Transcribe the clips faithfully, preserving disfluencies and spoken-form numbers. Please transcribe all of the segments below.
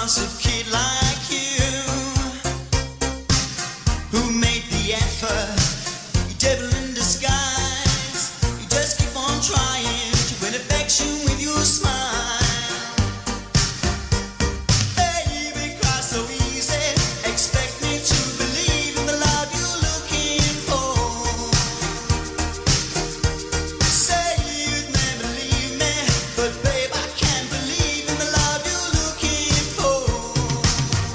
impulsive kid like you, who made the effort, you devil in disguise. You just keep on trying to win affection with your smile. Baby, cry so easy, expect me to believe in the love you're looking for. Say you'd never leave me, but babe, I can't believe in the love you're looking for.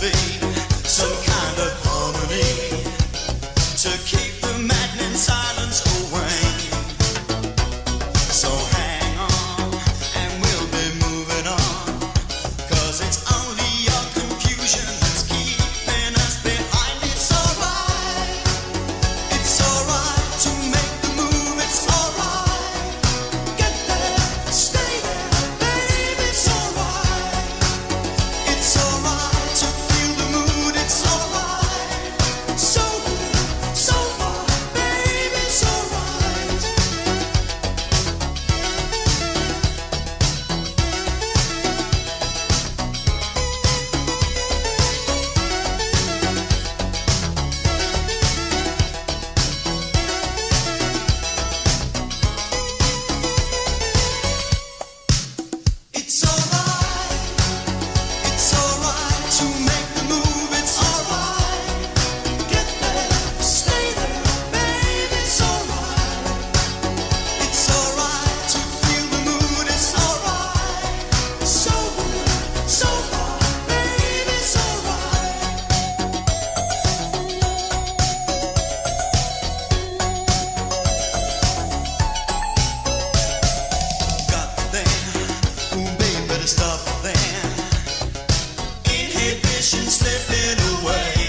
be some kind of harmony to keep the maddening silence away. So hang on and we'll be moving on, 'cause it's only your confusion that's keeping us behind. It's alright, it's alright to make the move, it's alright. Get there, stay there, baby, it's alright. It's alright to feel the mood, it's alright. So good, so far, baby, it's alright. It's alright, it's alright to make the move, it's alright. Get there, stay there, baby, it's alright. It's alright to feel the mood, it's alright. So good, so far, baby, it's alright. Got there, ooh baby, better stop there. Inhibition slipping away.